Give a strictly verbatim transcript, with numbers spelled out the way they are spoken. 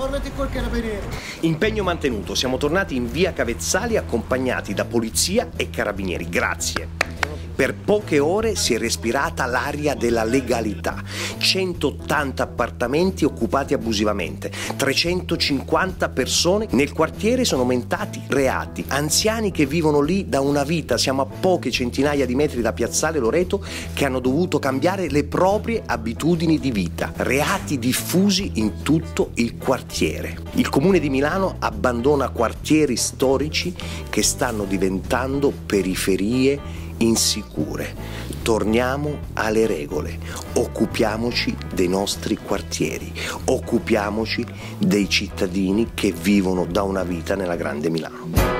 tornati col carabinieri. Impegno mantenuto, siamo tornati in via Cavezzali accompagnati da polizia e carabinieri. Grazie. Per poche ore si è respirata l'aria della legalità. centottanta appartamenti occupati abusivamente, trecentocinquanta persone. Nel quartiere sono aumentati reati. Anziani che vivono lì da una vita, siamo a poche centinaia di metri da Piazzale Loreto, che hanno dovuto cambiare le proprie abitudini di vita. Reati diffusi in tutto il quartiere. Il Comune di Milano abbandona quartieri storici che stanno diventando periferie insicure. Torniamo alle regole, occupiamoci dei nostri quartieri, occupiamoci dei cittadini che vivono da una vita nella grande Milano.